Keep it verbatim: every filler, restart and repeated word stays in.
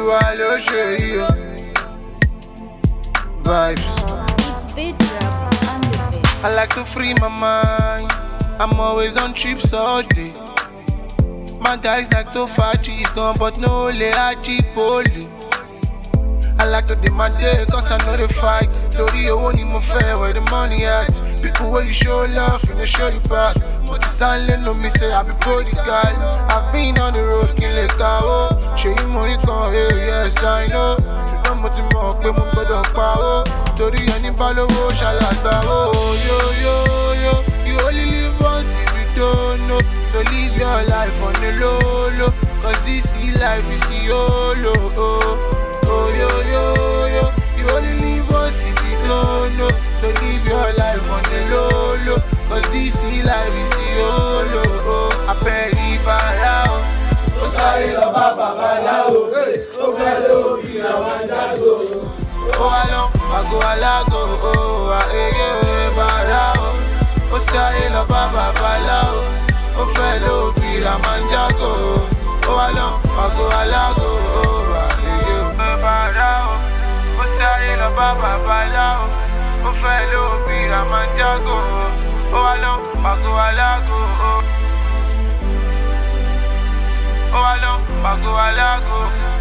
Olúwa ló ṣe yìí o. Vibes. I like to free my mind. I'm always on trips all day. My guys like to fight cheese gun, but no le aji poli. I like to do my day, cause I know they fight. Tori owo ni mo fe, where the money at. People where you show love, and they show you back. But the silent no me say I be prodigal. I've been on the road, can't let go. Show you money come here, yes I know. You don't want to mock, but I'm gonna power. Tori any follow, shall I go? Yo, yo, yo, you only live once if you don't know. So live your life on the low, low. Cause this is life, you see, YOLO. Oh, yo, yo, yo, you only live once if you don't know. So live your life on the low, low. Cause this is life, you see, YOLO. I pay the barao. Oh, sorry, no, Papa, Balao. Oh, fellow, be a mandago. Oh, along, I go, alago. Oh, I eh, barao. Oh, sorry, no, Papa, Balao. Oh, fellow, be a mandago. Oh, along, I go, alago. Oh, I barao, ó sáré lọ bá bàbá láò, ó fẹ́ ló bìrà máa ń jágò, ó wá lọ pàgọ́ alágò, ó wá lọ pàgọ́ alágò.